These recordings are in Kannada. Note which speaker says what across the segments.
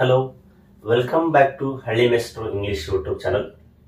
Speaker 1: ಹಲೋ, ವೆಲ್ಕಮ್ ಬ್ಯಾಕ್ ಟು ಹಳ್ಳಿ ಮೆಸ್ಟ್ರು ಇಂಗ್ಲಿಷ್ ಯೂಟ್ಯೂಬ್ ಚಾನಲ್.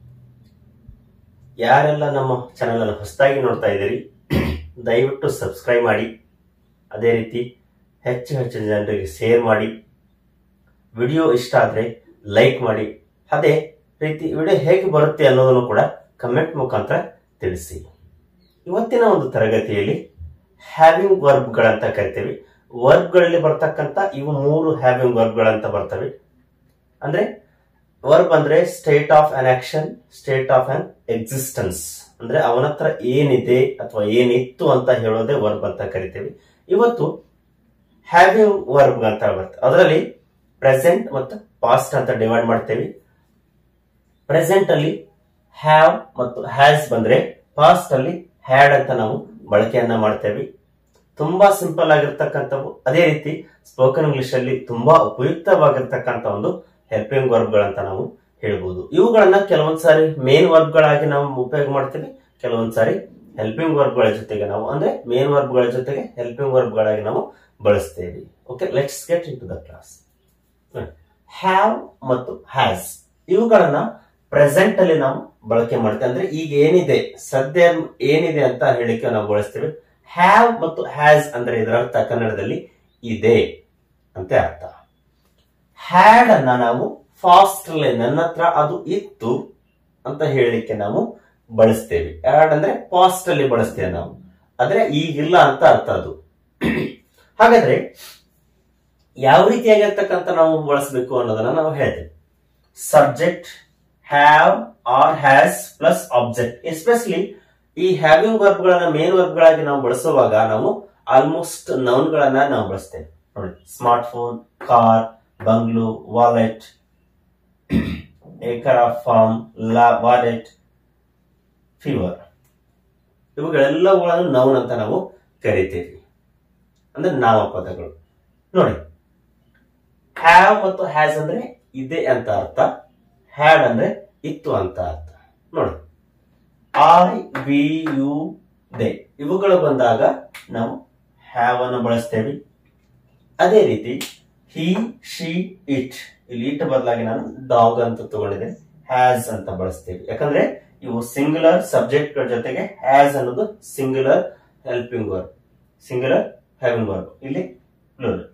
Speaker 1: ಯಾರೆಲ್ಲ ನಮ್ಮ ಚಾನಲ್ ಅನ್ನು ಹೊಸದಾಗಿ ನೋಡ್ತಾ ಇದ್ದೀರಿ, ದಯವಿಟ್ಟು ಸಬ್ಸ್ಕ್ರೈಬ್ ಮಾಡಿ. ಅದೇ ರೀತಿ ಹೆಚ್ಚು ಹೆಚ್ಚು ಜನರಿಗೆ ಶೇರ್ ಮಾಡಿ. ವಿಡಿಯೋ ಇಷ್ಟ ಆದರೆ ಲೈಕ್ ಮಾಡಿ. ಅದೇ ರೀತಿ ವಿಡಿಯೋ ಹೇಗೆ ಬರುತ್ತೆ ಅನ್ನೋದನ್ನು ಕೂಡ ಕಮೆಂಟ್ ಮುಖಾಂತರ ತಿಳಿಸಿ. ಇವತ್ತಿನ ಒಂದು ತರಗತಿಯಲ್ಲಿ ಹ್ಯಾವಿಂಗ್ ವರ್ಬ್ಗಳಂತ ಕರಿತೇವೆ. ವರ್ಬ್ಗಳಲ್ಲಿ ಬರ್ತಕ್ಕಂಥ ಇವು 3 ಹ್ಯಾವಿಂಗ್ ವರ್ಬ್ಗಳಂತ ಬರ್ತವೆ. ಅಂದ್ರೆ ವರ್ಬ್ ಅಂದ್ರೆ state of an action, state of an existence. ಅಂದ್ರೆ ಅವನ ಹತ್ರ ಏನಿದೆ ಅಥವಾ ಏನಿತ್ತು ಅಂತ ಹೇಳೋದೇ ವರ್ಬ್ ಅಂತ ಕರಿತೇವೆ. ಇವತ್ತು ಹ್ಯಾವಿಂಗ್ ವರ್ಬ್ ಅಂತ ಬರ್ತದೆ. ಅದರಲ್ಲಿ ಪ್ರೆಸೆಂಟ್ ಮತ್ತು ಪಾಸ್ಟ್ ಅಂತ ಡಿವೈಡ್ ಮಾಡ್ತೇವೆ. ಪ್ರೆಸೆಂಟ್ ಅಲ್ಲಿ ಹ್ಯಾವ್ ಮತ್ತು ಹ್ಯಾಸ್ ಬಂದ್ರೆ, ಪಾಸ್ಟ್ ಅಲ್ಲಿ ಹ್ಯಾಡ್ ಅಂತ ನಾವು ಬಳಕೆಯನ್ನ ಮಾಡ್ತೇವೆ. ತುಂಬಾ ಸಿಂಪಲ್ ಆಗಿರ್ತಕ್ಕಂಥವು. ಅದೇ ರೀತಿ ಸ್ಪೋಕನ್ ಇಂಗ್ಲಿಷ್ ಅಲ್ಲಿ ತುಂಬಾ ಉಪಯುಕ್ತವಾಗಿರ್ತಕ್ಕಂಥ ಒಂದು ಹೆಲ್ಪಿಂಗ್ ವರ್ಬ್ಗಳಂತ ನಾವು ಹೇಳ್ಬೋದು. ಇವುಗಳನ್ನ ಕೆಲವೊಂದ್ಸಾರಿ ಮೇನ್ ವರ್ಬ್ಗಳಾಗಿ ನಾವು ಉಪಯೋಗ ಮಾಡ್ತೀವಿ, ಕೆಲವೊಂದ್ಸಾರಿ ಹೆಲ್ಪಿಂಗ್ ವರ್ಬ್ಗಳ ಜೊತೆಗೆ ನಾವು ಅಂದ್ರೆ ಮೇನ್ ವರ್ಬ್ಗಳ ಜೊತೆಗೆ ಹೆಲ್ಪಿಂಗ್ ವರ್ಬ್ಗಳಾಗಿ ನಾವು ಬಳಸ್ತೇವೆ. Okay, let's get into the class. Have ಮತ್ತು ಹ್ಯಾಸ್ ಇವುಗಳನ್ನ ಪ್ರೆಸೆಂಟ್ ಅಲ್ಲಿ ನಾವು ಬಳಕೆ ಮಾಡ್ತೇವೆ. ಅಂದ್ರೆ ಈಗ ಏನಿದೆ, ಸದ್ಯ ಏನಿದೆ ಅಂತ ಹೇಳಿಕೆ ನಾವು ಬಳಸ್ತೇವೆ. ಹ್ಯಾವ್ ಮತ್ತು ಹ್ಯಾಸ್ ಅಂದ್ರೆ ಇದರ ಅರ್ಥ ಕನ್ನಡದಲ್ಲಿ ಇದೆ ಅಂತ ಅರ್ಥ. ಹ್ಯಾಡ್ ಅನ್ನ ನಾವು ಫಾಸ್ಟ್ ಅಲ್ಲಿ, ನನ್ನ ಹತ್ರ ಅದು ಇತ್ತು ಅಂತ ಹೇಳಲಿಕ್ಕೆ ನಾವು ಬಳಸ್ತೇವೆ. ಹ್ಯಾಡ್ ಅಂದ್ರೆ ಪಾಸ್ಟ್ ಅಲ್ಲಿ ಬಳಸ್ತೇವೆ ನಾವು, ಆದ್ರೆ ಈಗಿಲ್ಲ ಅಂತ ಅರ್ಥ ಅದು. ಹಾಗಾದ್ರೆ ಯಾವ ರೀತಿಯಾಗಿರ್ತಕ್ಕಂಥ ನಾವು ಬಳಸಬೇಕು ಅನ್ನೋದನ್ನ ನಾವು ಹೇಳ್ತೇವೆ. Subject have or has plus object. Especially ಈ ಹ್ಯಾವಿಂಗ್ ವರ್ಬ್ಗಳನ್ನ ಮೇನ್ ವರ್ಬ್ಗಳಾಗಿ ನಾವು ಬಳಸುವಾಗ ನಾವು ಆಲ್ಮೋಸ್ಟ್ ನೌನ್ ಗಳನ್ನ ನಾವು ಬಳಸ್ತೇವೆ. ನೋಡಿ, smartphone, car, bungalow, wallet, acre of farm, wallet, fever, ಇವುಗಳೆಲ್ಲವುಗಳನ್ನು ನೌನ್ ಅಂತ ನಾವು ಕರಿತೇವೆ. ಅಂದ್ರೆ ನಾಮಪದಗಳು. ನೋಡಿ, ಹ್ಯಾವ್ ಮತ್ತು ಹ್ಯಾಸ್ ಅಂದ್ರೆ ಇದೆ ಅಂತ ಅರ್ಥ, ಹ್ಯಾಡ್ ಅಂದ್ರೆ ಇತ್ತು ಅಂತ ಅರ್ಥ. ನೋಡಿ, ಐ, ವಿ, ಯು, ದೇ ಇವುಗಳು ಬಂದಾಗ ನಾವು ಹ್ಯಾವ್ ಅನ್ನು ಬಳಸ್ತೇವೆ. ಅದೇ ರೀತಿ ಹಿ, ಶಿ, ಇಟ್, ಇಲ್ಲಿ ಇಟ್ ಬದಲಾಗಿ ನಾನು ಡಾಗ್ ಅಂತ ತಗೊಂಡಿದ್ದೆ, ಹ್ಯಾಸ್ ಅಂತ ಬಳಸ್ತೇವೆ. ಯಾಕಂದ್ರೆ ಇವು ಸಿಂಗುಲರ್ ಸಬ್ಜೆಕ್ಟ್ ಗಳ ಜೊತೆಗೆ ಹ್ಯಾಸ್ ಅನ್ನೋದು singular helping verb, singular having verb, ಇಲ್ಲಿ plural.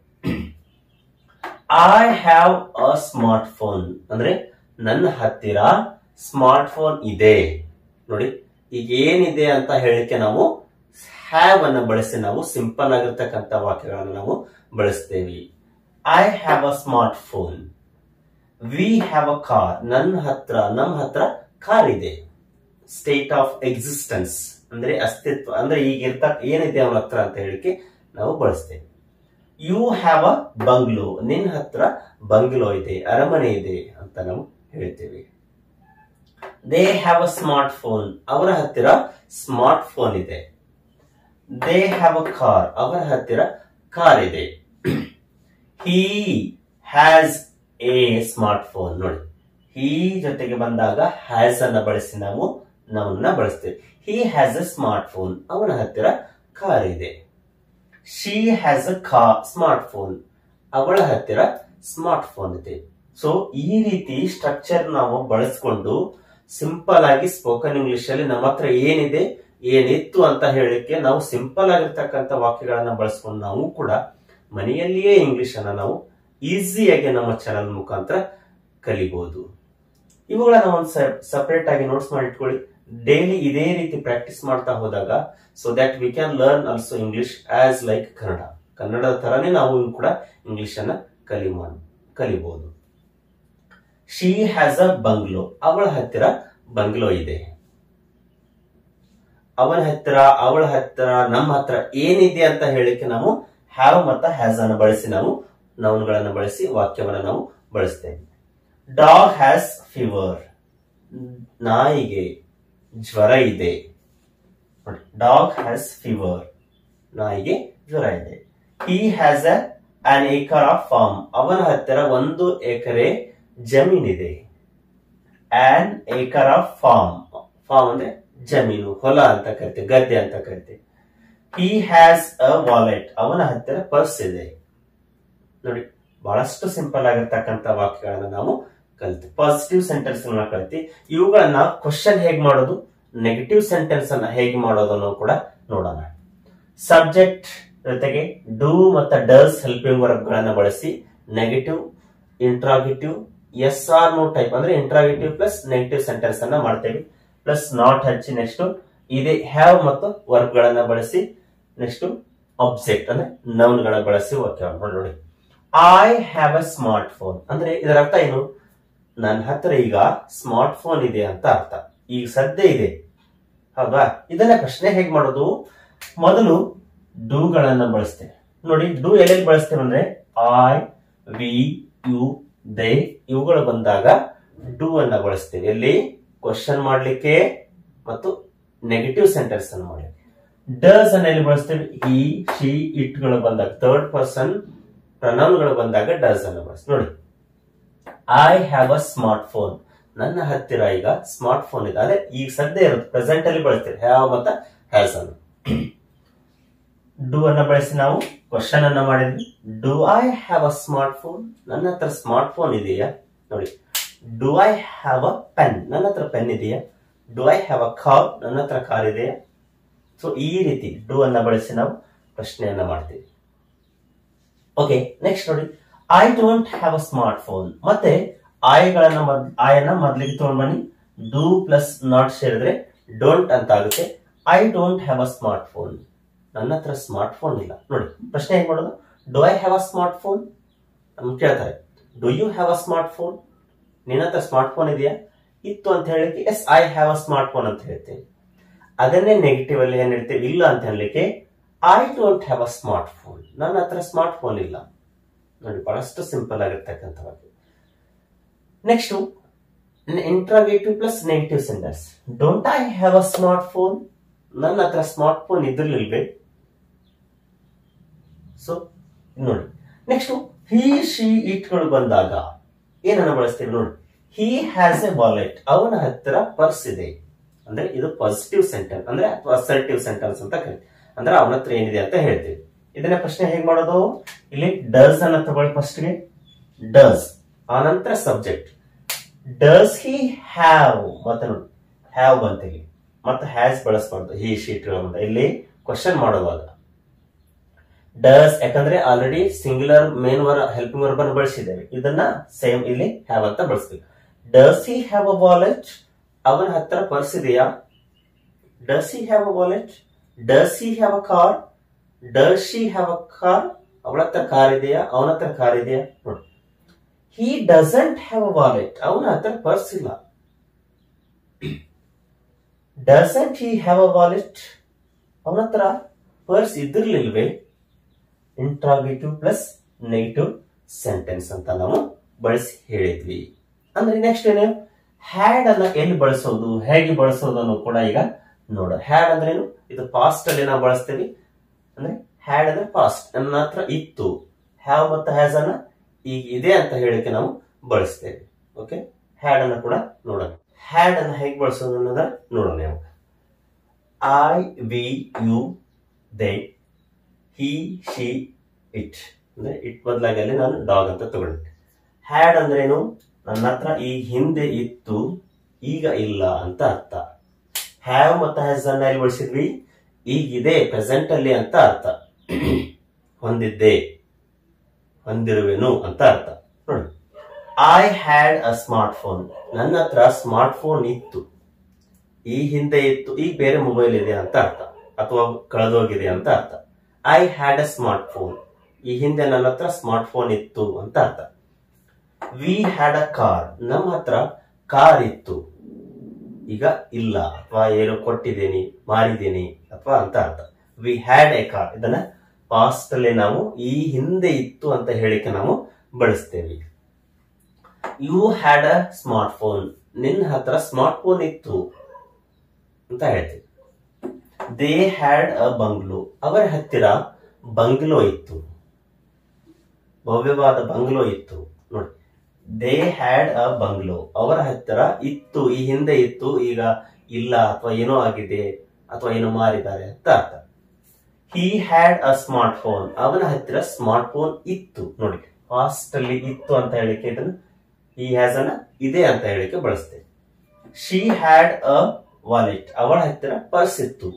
Speaker 1: I have a smartphone ಅಂದ್ರೆ ನನ್ನ ಹತ್ತಿರ ಸ್ಮಾರ್ಟ್ ಫೋನ್ ಇದೆ. ನೋಡಿ, ಈಗ ಏನಿದೆ ಅಂತ ಹೇಳಿಕೆ ನಾವು ಹ್ಯಾವ್ ಅನ್ನ ಬಳಸಿ ನಾವು ಸಿಂಪಲ್ ಆಗಿರ್ತಕ್ಕಂಥ ವಾಕ್ಯಗಳನ್ನು ನಾವು ಬಳಸ್ತೇವೆ. I have a smartphone. We have a car. ನಮ್ಮ ಹತ್ರ ಕಾರ್ ಇದೆ. ಸ್ಟೇಟ್ ಆಫ್ ಎಕ್ಸಿಸ್ಟೆನ್ಸ್ ಅಂದ್ರೆ ಅಸ್ತಿತ್ವ, ಅಂದ್ರೆ ಈಗ ಏನಿದೆ ಅವನ ಹತ್ರ ಅಂತ ಹೇಳಿಕೆ ನಾವು ಬಳಸ್ತೇವೆ. You have a bungalow. ನಿನ್ನ ಹತ್ರ ಬಂಗ್ಲೋ ಇದೆ, ಅರಮನೆ ಇದೆ ಅಂತ ನಾವು ಹೇಳ್ತೇವೆ. They have a smartphone. ಅವರ ಹತ್ತಿರ ಸ್ಮಾರ್ಟ್ ಫೋನ್ ಇದೆ. They have a car. ಅವರ ಹತ್ತಿರ ಕಾರ್ ಇದೆ. He has a smartphone. ನೋಡಿ, ಹಿ ಜೊತೆಗೆ ಬಂದಾಗ ಹ್ಯಾಸ್ ಅನ್ನ ಬಳಸಿ ನಾವು ನೌನ್ನ ಬಳಸ್ತೇವೆ. He has a smartphone. ಅವನ ಹತ್ತಿರ ಕಾರ್ ಇದೆ. She has a smartphone. ಅವಳ ಹತ್ತಿರ ಸ್ಮಾರ್ಟ್ ಫೋನ್ ಇದೆ. ಸೊ ಈ ರೀತಿ ಸ್ಟ್ರಕ್ಚರ್ ನಾವು ಬಳಸ್ಕೊಂಡು ಸಿಂಪಲ್ ಆಗಿ ಸ್ಪೋಕನ್ ಇಂಗ್ಲಿಷ್ ಅಲ್ಲಿ ನಮ್ಮ ಹತ್ರ ಏನಿದೆ, ಏನಿತ್ತು ಅಂತ ಹೇಳಿಕ್ಕೆ ನಾವು ಸಿಂಪಲ್ ಆಗಿರ್ತಕ್ಕಂಥ ವಾಕ್ಯಗಳನ್ನ ಬಳಸ್ಕೊಂಡು ನಾವು ಕೂಡ ಮನೆಯಲ್ಲಿಯೇ ಇಂಗ್ಲಿಷ್ ಅನ್ನ ನಾವು ಈಸಿಯಾಗಿ ನಮ್ಮ ಚಾನಲ್ ಮುಖಾಂತರ ಕಲಿಬಹುದು. ಇವುಗಳನ್ನ ಒಂದು ಸಪರೇಟ್ ಆಗಿ ನೋಟ್ಸ್ ಮಾಡಿ ಇಟ್ಕೊಳ್ಳಿ. ಡೈಲಿ ಇದೇ ರೀತಿ ಪ್ರಾಕ್ಟೀಸ್ ಮಾಡ್ತಾ ಹೋದಾಗ so that we can learn also English as like Kannada. ಕನ್ನಡದ ತರನೇ ನಾವು ಕೂಡ ಇಂಗ್ಲಿಷ್ ಅನ್ನ ಕಲಿಬಹುದು. She has a bungalow. ಅವಳ ಹತ್ತಿರ ಬಂಗ್ಲೋ ಇದೆ. ಅವನ ಹತ್ತಿರ, ಅವಳ ಹತ್ತಿರ, ನಮ್ಮ ಹತ್ರ ಏನಿದೆ ಅಂತ ಹೇಳಿಕೆ ನಾವು ಹ್ಯಾವ್ ಮತ್ತು ಹ್ಯಾಸ್ ಅನ್ನು ಬಳಸಿ ನಾವು ನೌನ್ಗಳನ್ನು ಬಳಸಿ ವಾಕ್ಯವನ್ನು ನಾವು ಬಳಸ್ತೇವೆ. Dog has fever. ನಾಯಿಗೆ ಜ್ವರ ಇದೆ. Dog has fever. ನಾಯಿಗೆ ಜ್ವರ ಇದೆ. He has an acre of farm. ಅವನ ಹತ್ತಿರ 1 ಎಕರೆ ಜಮೀನಿದೆ. An acre of farm. Farm ಅಂದ್ರೆ ಜಮೀನು, ಹೊಲ ಅಂತ ಕರಿತೇವೆ, ಗದ್ದೆ ಅಂತ ಕರಿತೇವೆ. He has a wallet. ಅವನ ಹತ್ತಿರ ಪರ್ಸ್ ಇದೆ. ನೋಡಿ, ಬಹಳಷ್ಟು ಸಿಂಪಲ್ ಆಗಿರ್ತಕ್ಕಂಥ ವಾಕ್ಯಗಳನ್ನ ನಾವು ಕಲಿತು. ಪಾಸಿಟಿವ್ ಸೆಂಟೆನ್ಸ್ ಕಲಿತಿ. ಇವುಗಳನ್ನ ಕ್ವಶನ್ ಹೇಗೆ ಮಾಡೋದು, ನೆಗೆಟಿವ್ ಸೆಂಟೆನ್ಸ್ ಅನ್ನ ಹೇಗೆ ಮಾಡೋದು ಅನ್ನೋ ಕೂಡ ನೋಡೋಣ. ಸಬ್ಜೆಕ್ಟ್ ಜೊತೆಗೆ ಡೂ ಮತ್ತು ಡಸ್ ಹೆಲ್ಪಿಂಗ್ ವರ್ಬ್ ಗಳನ್ನ ಬಳಸಿ negative, interrogative, yes or no type ಅಂದ್ರೆ ಇಂಟ್ರಾಗೇಟಿವ್ ಪ್ಲಸ್ ನೆಗೆಟಿವ್ ಸೆಂಟೆನ್ಸ್ ಅನ್ನ ಮಾಡ್ತೇವೆ. ಪ್ಲಸ್ ನಾಟ್ ಹಚ್ಚಿ ನೆಕ್ಸ್ಟ್ ಇದೇ ಹ್ಯಾವ್ ಮತ್ತು ವರ್ಬ್ ಗಳನ್ನ ಬಳಸಿ ನೆಕ್ಸ್ಟ್ ಆಬ್ಜೆಕ್ಟ್ ಅಂದ್ರೆ ನೌನ್ ಗಳ ಬಳಸಿ ವಾಕ್ಯ ನೋಡಿ. I have a smartphone ಅಂದ್ರೆ ಇದರ ಅರ್ಥ ಏನು, ನನ್ನ ಹತ್ರ ಈಗ ಸ್ಮಾರ್ಟ್ ಫೋನ್ ಇದೆ ಅಂತ ಅರ್ಥ. ಈಗ ಸದ್ಯ ಇದೆ, ಹೌದಾ? ಇದನ್ನ ಪ್ರಶ್ನೆ ಹೇಗ್ ಮಾಡೋದು, ಮೊದಲು ಡೂ ಗಳನ್ನ ಬಳಸ್ತೇವೆ ನೋಡಿ. ಡೂ ಎಲ್ಲೆಲ್ಲಿ ಬಳಸ್ತೇವೆ ಅಂದ್ರೆ ಐ, ವಿ, ಯು, ದೇ ಇವುಗಳು ಬಂದಾಗ ಡೂ ಅನ್ನ ಬಳಸ್ತೇವೆ. ಎಲ್ಲಿ ಕ್ವಶನ್ ಮಾಡ್ಲಿಕ್ಕೆ ಮತ್ತು ನೆಗೆಟಿವ್ ಸೆಂಟೆನ್ಸ್ ಅನ್ನು ಮಾಡಲಿಕ್ಕೆ. ಡಸ್ ಅನ್ನ ಎಲ್ಲಿ ಬಳಸ್ತೇವೆ, ಈ, ಶಿ, ಇಟ್ ಗಳು ಬಂದಾಗ, ಥರ್ಡ್ ಪರ್ಸನ್ ಪ್ರನೌನ್ ಗಳು ಬಂದಾಗ ಡಸ್ ಅನ್ನು ಬಳಸ್ತೇವೆ ನೋಡಿ. I have a smartphone, ನನ್ನ ಹತ್ತಿರ ಈಗ ಸ್ಮಾರ್ಟ್ ಫೋನ್ ಇದೆ. ಅದೇ ಈಗ ಸದ್ಯ ಇರುತ್ತೆ, ಪ್ರೆಸೆಂಟ್ ಅಲ್ಲಿ ಬಳಸ್ತೇವೆ ಹ್ಯಾವ್ ಮತ್ತು ಹ್ಯಾಸ್ ಅನ್ನು. ಡೂ ಅನ್ನ ಬಳಸಿ ನಾವು ಕ್ವಶನ್ ಅನ್ನ ಮಾಡಿದ್ವಿ. Do I have a smartphone, ನನ್ನ ಹತ್ರ ಸ್ಮಾರ್ಟ್ ಫೋನ್ ಇದೆಯಾ ನೋಡಿ. Do I have a pen, ನನ್ನ ಹತ್ರ ಪೆನ್ ಇದೆಯಾ. Do I have a car, ನನ್ನ ಹತ್ರ ಕಾರ್ ಇದೆಯಾ. ಸೊ ಈ ರೀತಿ ಡೂ ಅನ್ನ ಬಳಸಿ ನಾವು ಪ್ರಶ್ನೆಯನ್ನ ಮಾಡ್ತೀವಿ. ಓಕೆ, ನೆಕ್ಸ್ಟ್ ನೋಡಿ, I don't have a smartphone. ಮತ್ತೆ ಐನ ಮೊದಲಿಗೆ ತಗೊಂಡ್ ಬನ್ನಿ. ಡೂ ಪ್ಲಸ್ ನಾಟ್ ಸೇರಿದ್ರೆ ಡೋಂಟ್ ಅಂತ ಆಗುತ್ತೆ. I don't have a smartphone, ನನ್ನ ಹತ್ರ ಸ್ಮಾರ್ಟ್ ಫೋನ್ ಇಲ್ಲ. ನೋಡಿ ಪ್ರಶ್ನೆ ಹೇಗೆ ಮಾಡೋದು, do I have a smartphone ನಮ್ಗೆ ಕೇಳ್ತಾರೆ. Do you have a smartphone, ನಿನ್ನ ಹತ್ರ ಸ್ಮಾರ್ಟ್ ಫೋನ್ ಇದೆಯಾ. ಇತ್ತು ಅಂತ ಹೇಳಲಿಕ್ಕೆ yes I have a smartphone ಅಂತ ಹೇಳ್ತೇವೆ. ಅದನ್ನೇ ನೆಗೆಟಿವ್ ಅಲ್ಲಿ ಏನ್ ಹೇಳ್ತೇವೆ, ಇಲ್ಲ ಅಂತ ಹೇಳಲಿಕ್ಕೆ I don't have a smartphone, ನನ್ನ ಹತ್ರ ಸ್ಮಾರ್ಟ್ ಫೋನ್ ಇಲ್ಲ. ನೋಡಿ ಬಹಳಷ್ಟು ಸಿಂಪಲ್ ಆಗಿರ್ತಕ್ಕಂಥವಾಗಿ. Next interrogative plus negative sentence. Don't I have a smartphone, ನನ್ನ ಹತ್ರ ಸ್ಮಾರ್ಟ್ ಫೋನ್ ಇದ್ರಲಿಲ್ವೇ. ಸೊ ನೋಡಿ ನೆಕ್ಸ್ಟ್ ಹಿ, ಶಿ, ಇಟ್ ಗಳು ಬಂದಾಗ ಏನನ್ನ ಬಳಸ್ತೀವಿ ನೋಡಿ. ಹಿ ಹ್ಯಾಸ್ ಎ ವಾಲೆಟ್, ಅವನ ಹತ್ತಿರ ಪರ್ಸ್ ಇದೆ. ಅಂದ್ರೆ ಇದು ಪಾಸಿಟಿವ್ ಸೆಂಟೆನ್ಸ್ ಅಂದ್ರೆ ಅಸರ್ಟಿವ್ ಸೆಂಟೆನ್ಸ್ ಅಂತ ಕರೀತೀವಿ. ಅಂದ್ರೆ ಅವನ ಹತ್ರ ಏನಿದೆ ಅಂತ ಹೇಳ್ತೀವಿ. ಇದನ್ನ ಪ್ರಶ್ನೆ ಹೇಗೆ ಮಾಡೋದು, ಇಲ್ಲಿ ಡಸ್ ಅನ್ನ ತಗೊಳ್ಳಿ ಫಸ್ಟ್ಗೆ. ಡಸ್ ಆನಂತರ ಸಬ್ಜೆಕ್ಟ್. ಡಸ್ ಹಿ ಹ್ಯಾವ್, ಮತ್ತೆ ನೋಡಿ ಹ್ಯಾವ್ ಬಂತೀವಿ ಮತ್ತೆ ಹ್ಯಾಸ್ ಬಳಸಬಾರ್ದು. ಹಿ, ಶೀಟ್ ಇಲ್ಲಿ ಕ್ವಶನ್ ಮಾಡುವಾಗ ಡಸ್, ಯಾಕಂದ್ರೆ already singular main helping verb ಅನ್ನು ಬಳಸಿದ್ದೇವೆ. ಇದನ್ನ ಸೇಮ್ ಇಲ್ಲಿ ಹ್ಯಾವ್ ಅಂತ ಬಳಸ್ತೀವಿ. Does he have a wallet, ಅವನ ಹತ್ರ ಪರ್ಸ್ ಇದೆಯಾ. Does he have a wallet. Does he have a car. Does she have a car, ಅವಳ ಹತ್ರ ಕಾರ್ ಇದೆಯಾ, ಅವನ ಹತ್ರ ಕಾರ್ ಇದೆಯಾ. ನೋಡಿ he doesn't have a wallet, ಅವನ ಹತ್ರ ಪರ್ಸ್ ಇಲ್ಲ. Doesn't he have a wallet, ಅವನ ಹತ್ರ ಪರ್ಸ್ ಇದ್ದಿರ್ಲಿಲ್ವೇ. ಇಂಟ್ರಾಗೇಟಿವ್ ಪ್ಲಸ್ ನೆಗೆಟಿವ್ ಸೆಂಟೆನ್ಸ್ ಅಂತ ನಾವು ಬಳಸಿ ಹೇಳಿದ್ವಿ. ಅಂದ್ರೆ ನೆಕ್ಸ್ಟ್ ಏನು, ಹ್ಯಾಡ್ ಅನ್ನ ಎಲ್ಲಿ ಬಳಸೋದು, ಹೇಗೆ ಬಳಸೋದು ಅನ್ನೋ ಕೂಡ ಈಗ ನೋಡ. ಹ್ಯಾಡ್ ಅಂದ್ರೆ ಏನು, ಇದು ಪಾಸ್ಟ್ ಅಲ್ಲಿ ನಾವು ಬಳಸ್ತೇವೆ. ಅಂದ್ರೆ ಹ್ಯಾಡ್ ಅಂದ್ರೆ ಪಾಸ್ಟ್, ನನ್ನ ಹತ್ರ ಇತ್ತು. ಹ್ಯಾವ್ ಮತ್ತು ಹ್ಯಾಸ್ ಅನ್ನ ಈಗ ಇದೆ ಅಂತ ಹೇಳಿಕೆ ನಾವು ಬಳಸ್ತೇವೆ. ಓಕೆ, ಹ್ಯಾಡ್ ಅನ್ನ ಕೂಡ ನೋಡೋಣ. ಹ್ಯಾಡ್ ಅನ್ನ ಹೇಗೆ ಬಳಸೋದು ಅನ್ನೋದ ನೋಡೋಣ. ಇವಾಗ I, we, you, they, he, she, it. ಅಂದ್ರೆ ಇಟ್ ಬದಲಾಗಿ ಅಲ್ಲಿ ನಾನು ಡಾಗ್ ಅಂತ ತಗೊಂಡೆ. ಹ್ಯಾಡ್ ಅಂದ್ರೆ ಏನು, ನನ್ನ ಹತ್ರ ಈ ಹಿಂದೆ ಇತ್ತು ಈಗ ಇಲ್ಲ ಅಂತ ಅರ್ಥ. ಹ್ಯಾವ್ ಮತ್ತು ಹ್ಯಾಸ್ ಅನ್ನ ಎಲ್ಲಿ ಬಳಸಿದ್ವಿ, ಈಗಿದೆ ಪ್ರೆಸೆಂಟ್ ಅಲ್ಲಿ ಅಂತ ಅರ್ಥ. ಹೊಂದಿದ್ದೆ, ಹೊಂದಿರುವೆನು ಅಂತ ಅರ್ಥ. ನೋಡಿ I had a smartphone, ನನ್ನ ಹತ್ರ ಸ್ಮಾರ್ಟ್ ಫೋನ್ ಇತ್ತು, ಈ ಹಿಂದೆ ಇತ್ತು, ಈಗ ಬೇರೆ ಮೊಬೈಲ್ ಇದೆ ಅಂತ ಅರ್ಥ, ಅಥವಾ ಕಳೆದೋಗಿದೆ ಅಂತ ಅರ್ಥ. I had a smartphone, ಈ ಹಿಂದೆ ನನ್ನ ಹತ್ರ ಸ್ಮಾರ್ಟ್ ಫೋನ್ ಇತ್ತು ಅಂತ ಅರ್ಥ. ವಿ ಹ್ಯಾಡ್ ಅ ಕಾರ್, ನಮ್ಮ ಹತ್ರ ಕಾರ್ ಇತ್ತು, ಈಗ ಇಲ್ಲ ಅಥವಾ ಏನೋ ಕೊಟ್ಟಿದ್ದೇನೆ, ಮಾರಿದ್ದೇನೆ ಅಥವಾ ಅಂತ ಅರ್ಥ. ವಿ ಹ್ಯಾಡ್ ಎ ಕಾರ್, ಇದನ್ನ ಪಾಸ್ಟ್ ಅಲ್ಲಿ ನಾವು ಈ ಹಿಂದೆ ಇತ್ತು ಅಂತ ಹೇಳಿಕೆ ನಾವು ಬಳಸ್ತೇವೆ. You had a smartphone, ನಿನ್ನ ಹತ್ರ ಸ್ಮಾರ್ಟ್ ಫೋನ್ ಇತ್ತು ಅಂತ ಹೇಳ್ತೀವಿ. ದೇ ಹ್ಯಾಡ್ ಅ ಬಂಗ್ಲೋ, ಅವರ ಹತ್ತಿರ ಬಂಗ್ಲೋ ಇತ್ತು, ಭವ್ಯವಾದ ಬಂಗ್ಲೋ ಇತ್ತು. ನೋಡಿ ದೇ ಹ್ಯಾಡ್ ಅ ಬಂಗ್ಲೋ, ಅವರ ಹತ್ತಿರ ಇತ್ತು, ಈ ಹಿಂದೆ ಇತ್ತು, ಈಗ ಇಲ್ಲ ಅಥವಾ ಏನೋ ಆಗಿದೆ ಅಥವಾ ಏನೋ ಮಾರಿದ್ದಾರೆ ಅಂತ ಅರ್ಥ. He had a smartphone, ಅವನ ಹತ್ತಿರ ಸ್ಮಾರ್ಟ್ ಫೋನ್ ಇತ್ತು. ನೋಡಿ ಪಾಸ್ಟ್ ಅಲ್ಲಿ ಇತ್ತು ಅಂತ ಹೇಳಿಕೆ ಇದನ್ನು he has ಅನ್ನ ಇದೆ ಅಂತ ಹೇಳಿಕೆ ಬಳಸ್ತೇವೆ. she had a wallet, ಅವಳ ಹತ್ತಿರ ಪರ್ಸ್ ಇತ್ತು.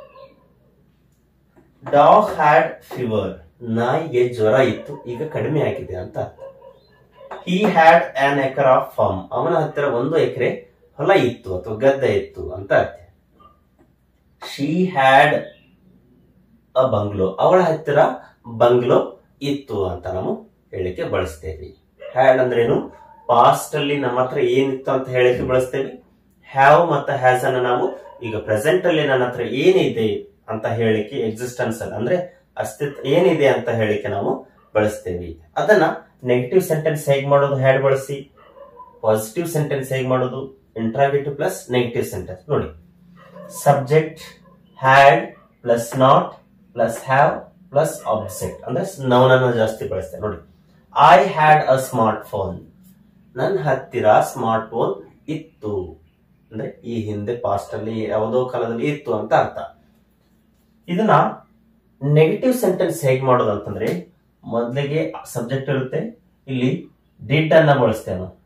Speaker 1: dog had fever, ನಾಯಿಗೆ ಜ್ವರ ಇತ್ತು, ಈಗ ಕಡಿಮೆ ಆಗಿದೆ ಅಂತ ಅರ್ಥ. he had an acre of farm, ಅವನ ಹತ್ತಿರ 1 ಎಕರೆ ಹೊಲ ಇತ್ತು ಅಥವಾ ಗದ್ದೆ ಇತ್ತು ಅಂತ ಅರ್ಥ. she had a bungalow, ಅವಳ ಹತ್ತಿರ ಬಂಗ್ಲೋ ಇತ್ತು ಅಂತ ನಾವು ಹೇಳಿಕೆ ಬಳಸ್ತೇವೆ. ಹ್ಯಾಡ್ ಅಂದ್ರೇನು, ಪಾಸ್ಟ್ ಅಲ್ಲಿ ನಮ್ಮ ಹತ್ರ ಏನಿತ್ತು ಅಂತ ಹೇಳಿಕೆ ಬಳಸ್ತೇವೆ. ಹ್ಯಾವ್ ಮತ್ತೆ ಹ್ಯಾಸ್ ಅನ್ನ ನಾವು ಈಗ ಪ್ರೆಸೆಂಟ್ ಅಲ್ಲಿ ನನ್ನ ಹತ್ರ ಏನಿದೆ ಅಂತ ಹೇಳಿಕೆ, ಎಕ್ಸಿಸ್ಟೆನ್ಸ್ ಅಲ್ಲಿ ಅಂದ್ರೆ ಅಸ್ತಿತ್ವ ಏನಿದೆ ಅಂತ ಹೇಳಿಕೆ ನಾವು ಬಳಸ್ತೇವೆ. ಅದನ್ನ ನೆಗೆಟಿವ್ ಸೆಂಟೆನ್ಸ್ ಹೇಗೆ ಮಾಡೋದು ಹ್ಯಾಡ್ ಬಳಸಿ, ಪಾಸಿಟಿವ್ ಸೆಂಟೆನ್ಸ್ ಹೇಗೆ ಮಾಡೋದು ಇಂಟ್ರಾಗೇಟಿವ್ ಪ್ಲಸ್ ನೆಗೆಟಿವ್ ಸೆಂಟೆನ್ಸ್ ನೋಡಿ. Subject had plus not plus have plus object ಅಂದ್ರೆ ನೌನ್ ಅನ್ನು ಜಾಸ್ತಿ ಬಳಸ್ತೇವೆ ನೋಡಿ. I had a smartphone, ನನ್ನ ಹತ್ತಿರ ಸ್ಮಾರ್ಟ್ ಫೋನ್ ಇತ್ತು ಅಂದ್ರೆ ಈ ಹಿಂದೆ ಪಾಸ್ಟ್ ಅಲ್ಲಿ ಯಾವುದೋ ಕಾಲದಲ್ಲಿ ಇತ್ತು ಅಂತ ಅರ್ಥ. ಇದನ್ನ ನೆಗೆಟಿವ್ ಸೆಂಟೆನ್ಸ್ ಹೇಗೆ ಮಾಡೋದು ಅಂತಂದ್ರೆ ಮೊದಲಿಗೆ ಸಬ್ಜೆಕ್ಟ್ ಇರುತ್ತೆ, ಇಲ್ಲಿ ಡಿಡ್ ಅನ್ನ ಬಳಸ್ತೇವೆ ನಾವು.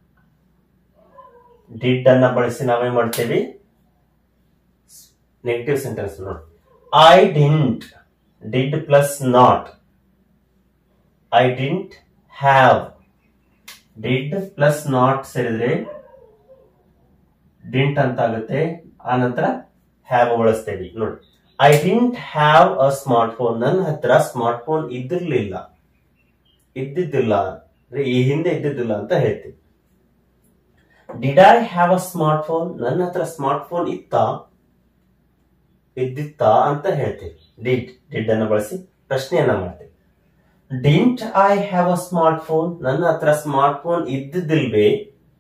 Speaker 1: ಡಿಡ್ ಅನ್ನ ಬಳಸಿ ನಾವೇನ್ ಮಾಡ್ತೇವೆ ನೆಗೆಟಿವ್ ಸೆಂಟೆನ್ಸ್ ನೋಡಿ. I didn't, did plus not, I didn't have, did plus not ಸೇರಿದ್ರೆ ಡಿಂಟ್ ಅಂತ ಆಗುತ್ತೆ, ಆ ನಂತರ ಹ್ಯಾವ್ ಬಳಸ್ತೇವೆ ನೋಡಿ. I didn't have a smartphone, ನನ್ನ ಹತ್ರ ಸ್ಮಾರ್ಟ್ ಫೋನ್ ಇದ್ದಿರ್ಲಿಲ್ಲ, ಇದ್ದಿದ್ದಿಲ್ಲ ಅಂದ್ರೆ ಈ ಹಿಂದೆ ಇದ್ದಿದ್ದಿಲ್ಲ ಅಂತ ಹೇಳ್ತೀವಿ. Did I have a smartphone, ನನ್ನ ಹತ್ರ ಸ್ಮಾರ್ಟ್ ಫೋನ್ ಇದ್ದಿತ್ತಾ ಅಂತ ಹೇಳ್ತೀವಿ. ಡಿಡ್ ಅನ್ನು ಬಳಸಿ ಪ್ರಶ್ನೆಯನ್ನ ಮಾಡ್ತೇವೆ. Didn't I have a smartphone, ನನ್ನ ಹತ್ರ ಸ್ಮಾರ್ಟ್ ಫೋನ್ ಇದ್ದಿದ್ದಿಲ್ವೇ,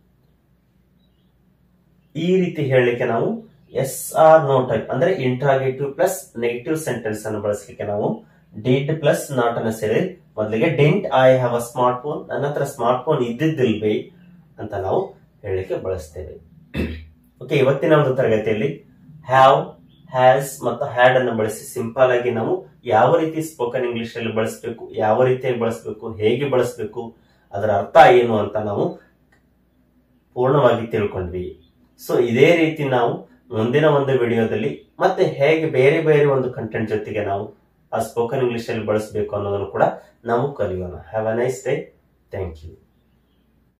Speaker 1: ಈ ರೀತಿ ಹೇಳಲಿಕ್ಕೆ ನಾವು ಎಸ್ ಆರ್ ನೋ ಟೈಪ್ ಅಂದ್ರೆ ಇಂಟ್ರಾಗೇಟಿವ್ ಪ್ಲಸ್ ನೆಗೆಟಿವ್ ಸೆಂಟೆನ್ಸ್ ಅನ್ನು ಬಳಸಲಿಕ್ಕೆ ನಾವು ಡಿಡ್ ಪ್ಲಸ್ ನಾಟ್ ಅನ್ನು ಸೇರಿ ಮೊದಲಿಗೆ didn't I have a smartphone, ನನ್ನ ಹತ್ರ ಸ್ಮಾರ್ಟ್ ಫೋನ್ ಇದ್ದಿದ್ದಿಲ್ವೇ ಅಂತ ನಾವು ಹೇಳಲಿಕ್ಕೆ ಬಳಸ್ತೇವೆ. ಓಕೆ, ಇವತ್ತಿನ ಒಂದು ತರಗತಿಯಲ್ಲಿ ಹ್ಯಾವ್, ಹ್ಯಾಸ್ ಮತ್ತು ಹ್ಯಾಡ್ ಅನ್ನು ಬಳಸಿ ಸಿಂಪಲ್ ಆಗಿ ನಾವು ಯಾವ ರೀತಿ ಸ್ಪೋಕನ್ ಇಂಗ್ಲಿಷ್ ಅಲ್ಲಿ ಬಳಸಬೇಕು, ಯಾವ ರೀತಿಯಾಗಿ ಬಳಸಬೇಕು, ಹೇಗೆ ಬಳಸಬೇಕು, ಅದರ ಅರ್ಥ ಏನು ಅಂತ ನಾವು ಪೂರ್ಣವಾಗಿ ತಿಳ್ಕೊಂಡ್ವಿ. ಸೊ ಇದೇ ರೀತಿ ನಾವು ಮುಂದಿನ ಒಂದು ವಿಡಿಯೋದಲ್ಲಿ ಮತ್ತೆ ಹೇಗೆ ಬೇರೆ ಬೇರೆ ಒಂದು ಕಂಟೆಂಟ್ ಜೊತೆಗೆ ನಾವು ಆ ಸ್ಪೋಕನ್ ಇಂಗ್ಲಿಷ್ ಅಲ್ಲಿ ಬಳಸಬೇಕು ಅನ್ನೋದನ್ನು ಕೂಡ ನಾವು ಕಲಿಯೋಣ. Have a nice day. Thank you.